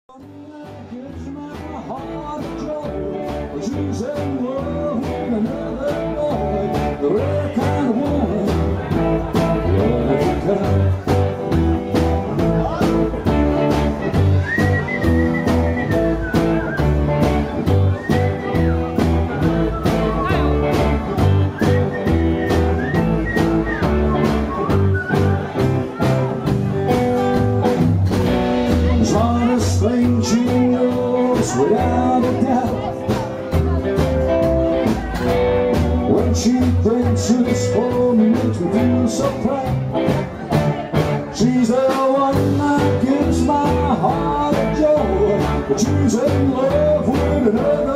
Gives my heart joy. She's in love with another boy, the rare kind of woman. Love is the kind. Honest thing she knows without a doubt. When she dances for me, makes me feel so proud. She's the one that gives my heart a joy, but she's in love with another.